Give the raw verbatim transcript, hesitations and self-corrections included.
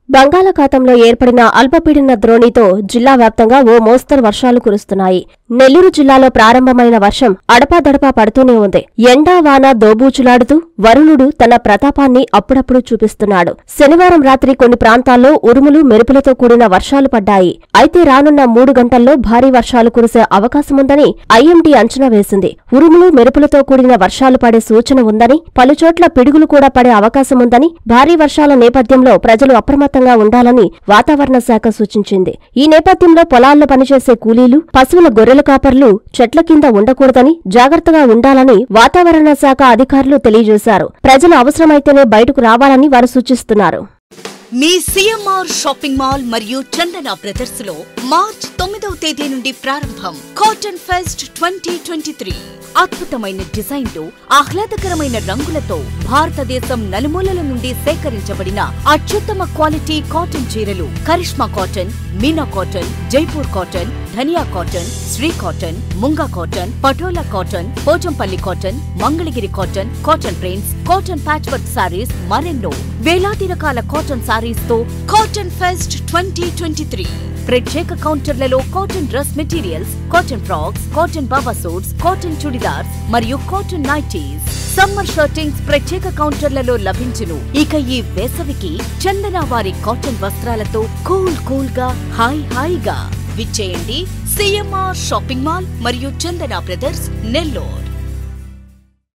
బంగాళాఖాతంలో ఏర్పడిన అల్పపీడన ద్రోణితో జిల్లా వ్యాప్తంగా ఓ మోస్తరు వర్షాలు కురుస్తున్నాయి. నెల్లూరు జిల్లాలో ప్రారంభమైన వర్షం అడపాదడపా పడుతూనే ఉంది. ఎండా వాన దోబూచులాడుతూ వరుణుడు తన ప్రతాపాన్ని అప్పుడప్పుడు చూపిస్తున్నాడు. శనివారం రాత్రి కొన్ని ప్రాంతాల్లో ఉరుములు మెరుపులతో కూడిన వర్షాలు పడ్డాయి. అయితే రానున్న మూడు గంటల్లో భారీ వర్షాలు కురిసే అవకాశముందని ఐఎండీ అంచనా వేసింది. ఉరుములు మెరుపులతో కూడిన వర్షాలు పడే సూచన ఉందని, పలుచోట్ల పిడుగులు కూడా పడే అవకాశముందని, భారీ వర్షాల నేపథ్యంలో ప్రజలు అప్రమత్తంగా ఉండాలని వాతావరణ శాఖ సూచించింది. ఈ నేపథ్యంలో పొలాల్లో పనిచేసే కూలీలు, పశువుల గొర్రెల కాపర్లు చెట్ల కింద ఉండకూడదని, జాగ్రత్తగా ఉండాలని వాతావరణ శాఖ అధికారులు తెలియజేశారు. ప్రజలు అవసరమైతేనే బయటకు రావాలని వారు సూచిస్తున్నారు. మీ సిఎంఆర్ షాపింగ్ మాల్ మరియు చందన బ్రదర్స్ లో మార్చ్ తొమ్మిదవ తేదీ నుండి ప్రారంభం cotton fest twenty twenty three. అద్భుతమైన డిజైన్లు, ఆహ్లాదకరమైన రంగులతో భారతదేశం నలుమూలల నుండి సేకరించబడిన అత్యుత్తమ క్వాలిటీ కాటన్ చీరలు, Karishma cotton, Meena cotton, Jaipur cotton, Dhaniya cotton, Shri cotton, Munga cotton, Patola cotton, Pochampally cotton, Mangalagiri cotton, cotton prints, cotton patch work sarees, మరెన్నో వేలాది రకాల కాటన్ సారీస్ తో cotton fest twenty twenty three. ప్రత్యేక కౌంటర్లలో cotton dress materials, cotton frocks, cotton baba suits, cotton churidars మరియు cotton nighties, summer shirtings ప్రత్యేక కౌంటర్లలో లభించును. ఇక ఈ వేసవికి చందన వారి కాటన్ వస్త్రాలతో కూల్ కూల్ గా హాయ్ హాయిగా విచ్చేయండి సిఎంఆర్ షాపింగ్ మాల్ మరియు చందన బ్రదర్స్, నెల్లూరు.